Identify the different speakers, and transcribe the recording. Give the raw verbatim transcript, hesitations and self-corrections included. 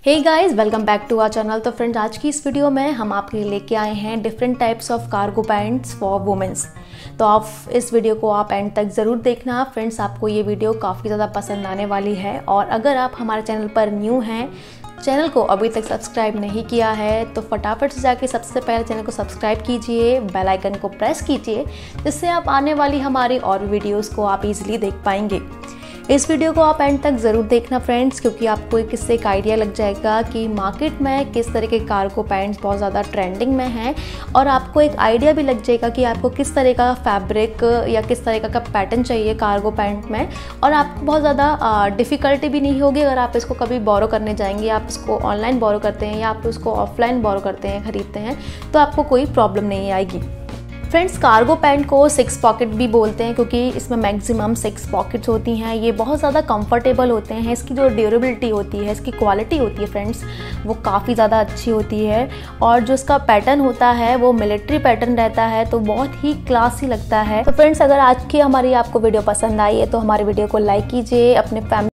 Speaker 1: Hey guys, welcome back to our channel. तो friends, आज की इस वीडियो में हम आपके लिए लेके आए हैं different types of cargo pants for womens. तो आप इस वीडियो को आप एंड तक ज़रूर देखना फ्रेंड्स, आपको ये वीडियो काफ़ी ज़्यादा पसंद आने वाली है। और अगर आप हमारे चैनल पर न्यू हैं, चैनल को अभी तक सब्सक्राइब नहीं किया है, तो फटाफट से जाके सबसे पहले चैनल को सब्सक्राइब कीजिए, बेल आइकन को प्रेस कीजिए, जिससे आप आने वाली हमारी और वीडियोस को आप इजीली देख पाएंगे। इस वीडियो को आप एंड तक ज़रूर देखना फ्रेंड्स, क्योंकि आपको एक इससे एक आइडिया लग जाएगा कि मार्केट में किस तरह के कार्गो पैंट्स बहुत ज़्यादा ट्रेंडिंग में हैं, और आपको एक आइडिया भी लग जाएगा कि आपको किस तरह का फैब्रिक या किस तरह का पैटर्न चाहिए कार्गो पैंट में। और आपको बहुत ज़्यादा डिफ़िकल्टी भी नहीं होगी अगर आप इसको कभी बोरो करने जाएंगे, आप इसको ऑनलाइन बोरो करते हैं या आप उसको ऑफलाइन बोरो करते हैं, ख़रीदते हैं, तो आपको कोई प्रॉब्लम नहीं आएगी। फ्रेंड्स, कार्गो पैंट को सिक्स पॉकेट भी बोलते हैं, क्योंकि इसमें मैक्सिमम सिक्स पॉकेट्स होती हैं। ये बहुत ज़्यादा कंफर्टेबल होते हैं। इसकी जो ड्यूरेबिलिटी होती है, इसकी क्वालिटी होती है फ्रेंड्स, वो काफ़ी ज़्यादा अच्छी होती है। और जो इसका पैटर्न होता है वो मिलिट्री पैटर्न रहता है, तो बहुत ही क्लासी लगता है। तो फ्रेंड्स, अगर आज की हमारी आपको वीडियो पसंद आई है तो हमारी वीडियो को लाइक कीजिए, अपने फैमिली